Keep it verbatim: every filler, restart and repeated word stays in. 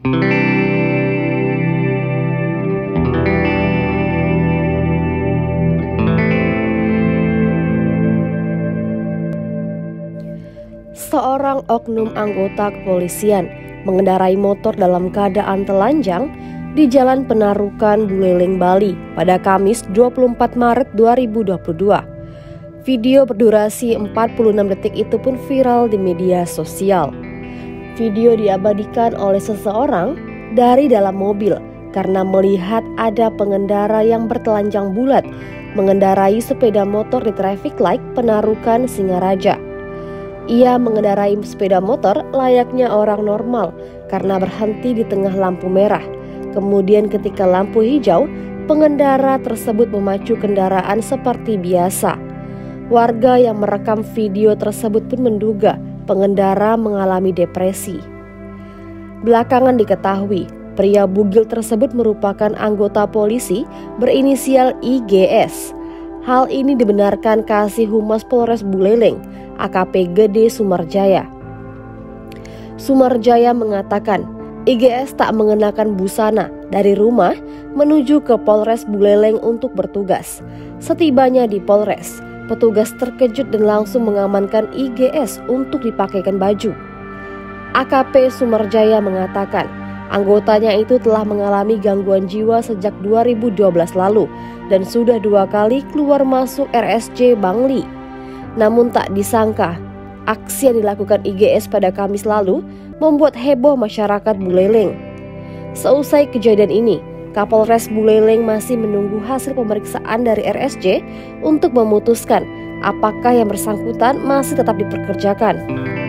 Seorang oknum anggota kepolisian mengendarai motor dalam keadaan telanjang di Jalan Penarukan Buleleng, Bali pada Kamis dua puluh empat Maret dua ribu dua puluh dua. Video berdurasi empat puluh enam detik itu pun viral di media sosial. Video diabadikan oleh seseorang dari dalam mobil karena melihat ada pengendara yang bertelanjang bulat mengendarai sepeda motor di traffic light Penarukan Singaraja. Ia mengendarai sepeda motor layaknya orang normal karena berhenti di tengah lampu merah. Kemudian ketika lampu hijau, pengendara tersebut memacu kendaraan seperti biasa. Warga yang merekam video tersebut pun menduga pengendara mengalami depresi. Belakangan diketahui, pria bugil tersebut merupakan anggota polisi berinisial I G S. Hal ini dibenarkan Kasih Humas Polres Buleleng, A K P Gede Sumarjaya. Sumarjaya mengatakan, I G S tak mengenakan busana dari rumah menuju ke Polres Buleleng untuk bertugas. Setibanya di Polres, petugas terkejut dan langsung mengamankan I G S untuk dipakaikan baju. A K P Sumarjaya mengatakan, anggotanya itu telah mengalami gangguan jiwa sejak dua ribu dua belas lalu dan sudah dua kali keluar masuk R S J Bangli. Namun tak disangka, aksi yang dilakukan I G S pada Kamis lalu membuat heboh masyarakat Buleleng. Seusai kejadian ini, Kapolres Buleleng masih menunggu hasil pemeriksaan dari R S J untuk memutuskan apakah yang bersangkutan masih tetap dipekerjakan.